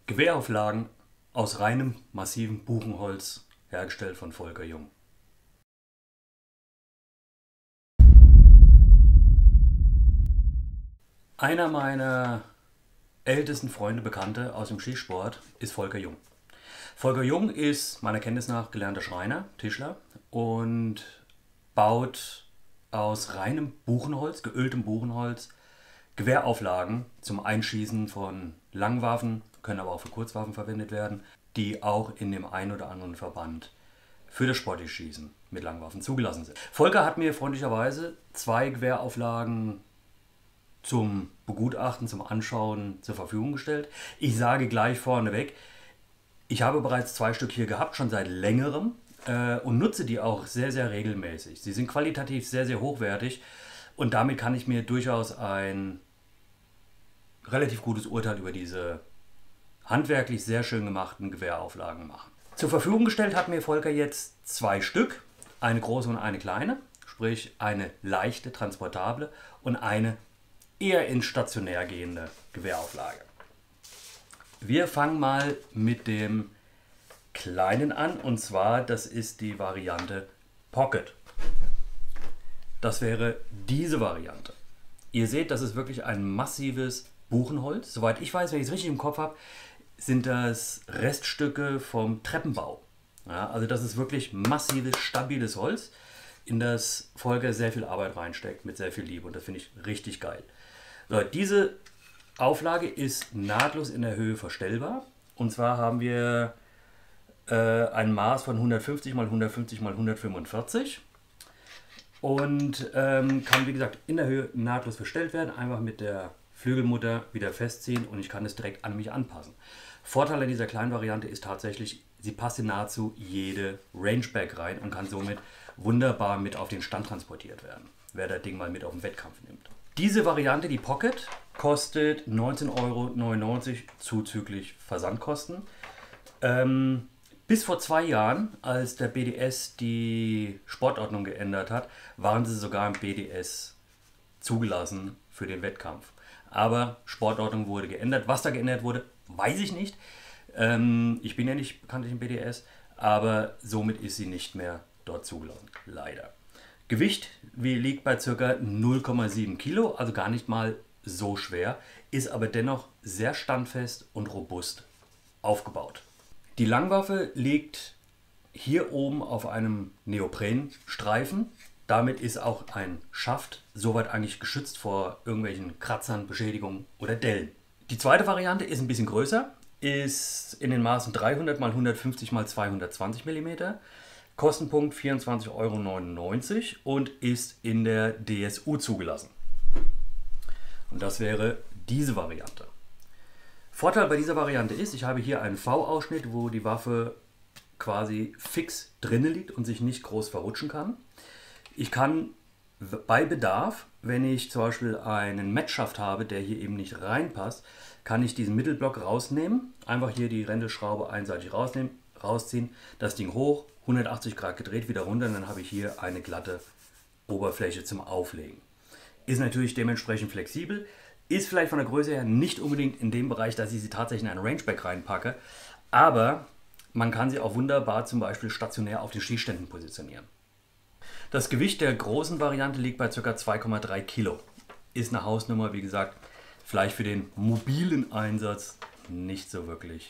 Gewehrauflagen aus reinem, massivem Buchenholz, hergestellt von Volker Jung. Einer meiner ältesten Freunde, Bekannte aus dem Skisport ist Volker Jung. Volker Jung ist meiner Kenntnis nach gelernter Schreiner, Tischler und baut aus reinem Buchenholz, geöltem Buchenholz, Gewehrauflagen zum Einschießen von Langwaffen, können aber auch für Kurzwaffen verwendet werden, die auch in dem einen oder anderen Verband für das sportliche Schießen mit Langwaffen zugelassen sind. Volker hat mir freundlicherweise 2 Gewehrauflagen zum Begutachten, zum Anschauen zur Verfügung gestellt. Ich sage gleich vorneweg, ich habe bereits 2 Stück hier gehabt, schon seit längerem und nutze die auch sehr, sehr regelmäßig. Sie sind qualitativ sehr, sehr hochwertig und damit kann ich mir durchaus ein relativ gutes Urteil über diese handwerklich sehr schön gemachten Gewehrauflagen machen. Zur Verfügung gestellt hat mir Volker jetzt 2 Stück, eine große und eine kleine, sprich eine leichte, transportable und eine eher ins stationär gehende Gewehrauflage. Wir fangen mal mit dem kleinen an und zwar, das ist die Variante Pocket. Das wäre diese Variante. Ihr seht, das ist wirklich ein massives Buchenholz. Soweit ich weiß, wenn ich es richtig im Kopf habe, sind das Reststücke vom Treppenbau. Ja, also das ist wirklich massives, stabiles Holz, in das Volker sehr viel Arbeit reinsteckt, mit sehr viel Liebe und das finde ich richtig geil. So, diese Auflage ist nahtlos in der Höhe verstellbar und zwar haben wir ein Maß von 150 x 150 x 145 und kann wie gesagt in der Höhe nahtlos verstellt werden, einfach mit der Flügelmutter wieder festziehen und ich kann es direkt an mich anpassen. Vorteil an dieser kleinen Variante ist tatsächlich, sie passt in nahezu jede Rangeback rein und kann somit wunderbar mit auf den Stand transportiert werden, wer das Ding mal mit auf den Wettkampf nimmt. Diese Variante, die Pocket, kostet 19,99 € zuzüglich Versandkosten. Bis vor 2 Jahren, als der BDS die Sportordnung geändert hat, waren sie sogar im BDS zugelassen für den Wettkampf. Aber Sportordnung wurde geändert. Was da geändert wurde, weiß ich nicht. Ich bin ja nicht bekanntlich im BDS, aber somit ist sie nicht mehr dort zugelassen. Leider. Gewicht liegt bei ca. 0,7 Kilo, also gar nicht mal so schwer, ist aber dennoch sehr standfest und robust aufgebaut. Die Langwaffe liegt hier oben auf einem Neoprenstreifen. Damit ist auch ein Schaft soweit eigentlich geschützt vor irgendwelchen Kratzern, Beschädigungen oder Dellen. Die zweite Variante ist ein bisschen größer, ist in den Maßen 300 x 150 x 220 mm, Kostenpunkt 24,99 € und ist in der DSU zugelassen. Und das wäre diese Variante. Vorteil bei dieser Variante ist, ich habe hier einen V-Ausschnitt, wo die Waffe quasi fix drinnen liegt und sich nicht groß verrutschen kann. Ich kann bei Bedarf, wenn ich zum Beispiel einen Matchschaft habe, der hier eben nicht reinpasst, kann ich diesen Mittelblock rausnehmen, einfach hier die Rändelschraube einseitig rausnehmen, rausziehen, das Ding hoch, 180 Grad gedreht, wieder runter und dann habe ich hier eine glatte Oberfläche zum Auflegen. Ist natürlich dementsprechend flexibel, ist vielleicht von der Größe her nicht unbedingt in dem Bereich, dass ich sie tatsächlich in einen Rangeback reinpacke, aber man kann sie auch wunderbar zum Beispiel stationär auf den Schießständen positionieren. Das Gewicht der großen Variante liegt bei ca. 2,3 Kilo. Ist eine Hausnummer, wie gesagt, vielleicht für den mobilen Einsatz nicht so wirklich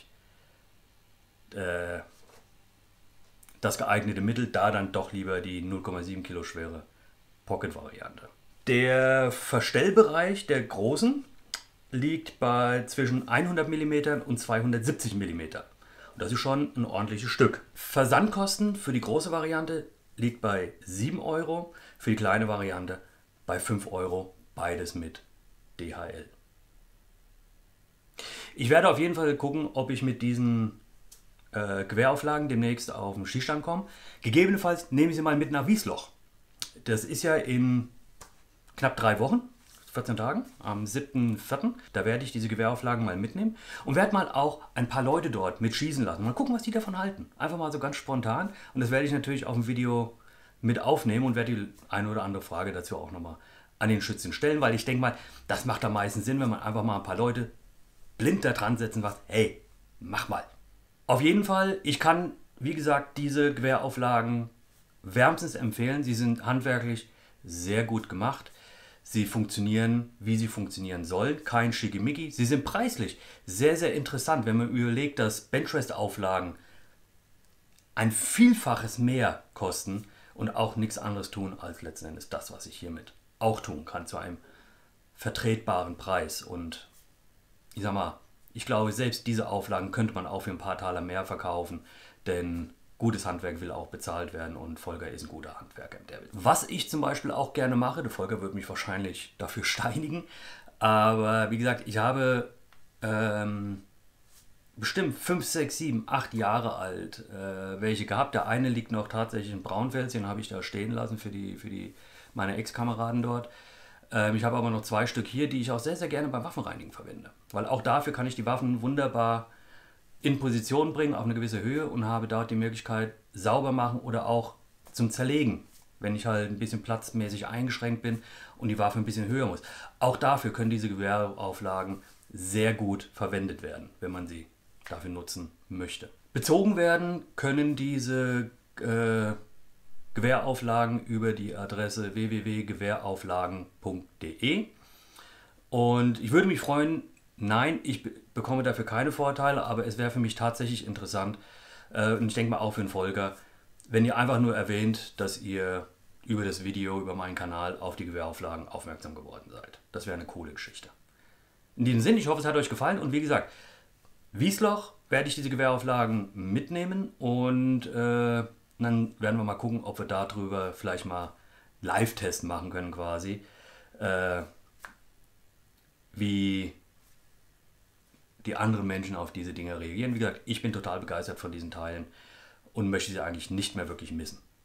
das geeignete Mittel, da dann doch lieber die 0,7 Kilo schwere Pocket-Variante. Der Verstellbereich der großen liegt bei zwischen 100 mm und 270 mm. Und das ist schon ein ordentliches Stück. Versandkosten für die große Variante liegt bei 7 €, für die kleine Variante bei 5 €, beides mit DHL. Ich werde auf jeden Fall gucken, ob ich mit diesen Gewehrauflagen demnächst auf den Schießstand komme. Gegebenenfalls nehme ich sie mal mit nach Wiesloch. Das ist ja in knapp 3 Wochen, 14 Tagen, am 7.4. Da werde ich diese Gewehrauflagen mal mitnehmen und werde mal auch ein paar Leute dort mit schießen lassen. Mal gucken, was die davon halten. Einfach mal so ganz spontan. Und das werde ich natürlich auf dem Video mit aufnehmen und werde die eine oder andere Frage dazu auch nochmal an den Schützen stellen, weil ich denke mal, das macht am meisten Sinn, wenn man einfach mal ein paar Leute blind da dran setzen, was, hey, mach mal. Auf jeden Fall, ich kann, wie gesagt, diese Gewehrauflagen wärmstens empfehlen. Sie sind handwerklich sehr gut gemacht. Sie funktionieren, wie sie funktionieren sollen. Kein Schickimicki. Sie sind preislich sehr, sehr interessant, wenn man überlegt, dass Benchrest-Auflagen ein Vielfaches mehr kosten und auch nichts anderes tun als letzten Endes das, was ich hiermit auch tun kann, zu einem vertretbaren Preis. Und ich sag mal, ich glaube, selbst diese Auflagen könnte man auch für ein paar Taler mehr verkaufen, denn gutes Handwerk will auch bezahlt werden und Volker ist ein guter Handwerker. Was ich zum Beispiel auch gerne mache, der Volker wird mich wahrscheinlich dafür steinigen, aber wie gesagt, ich habe bestimmt 5, 6, 7, 8 Jahre alt welche gehabt. Der eine liegt noch tatsächlich in Braunfels, den habe ich da stehen lassen für meine Ex-Kameraden dort. Ich habe aber noch 2 Stück hier, die ich auch sehr, sehr gerne beim Waffenreinigen verwende. Weil auch dafür kann ich die Waffen wunderbar in Position bringen, auf eine gewisse Höhe und habe dort die Möglichkeit sauber machen oder auch zum Zerlegen, wenn ich halt ein bisschen platzmäßig eingeschränkt bin und die Waffe ein bisschen höher muss. Auch dafür können diese Gewehrauflagen sehr gut verwendet werden, wenn man sie dafür nutzen möchte. Bezogen werden können diese Gewehrauflagen über die Adresse www.gewehrauflagen.de und ich würde mich freuen, nein, ich bekomme dafür keine Vorteile, aber es wäre für mich tatsächlich interessant und ich denke mal auch für den Volker, wenn ihr einfach nur erwähnt, dass ihr über das Video, über meinen Kanal auf die Gewehrauflagen aufmerksam geworden seid. Das wäre eine coole Geschichte. In diesem Sinne, ich hoffe, es hat euch gefallen und wie gesagt, Wiesloch werde ich diese Gewehrauflagen mitnehmen und dann werden wir mal gucken, ob wir darüber vielleicht mal Live-Test machen können quasi, wie die anderen Menschen auf diese Dinge reagieren. Wie gesagt, ich bin total begeistert von diesen Teilen und möchte sie eigentlich nicht mehr wirklich missen.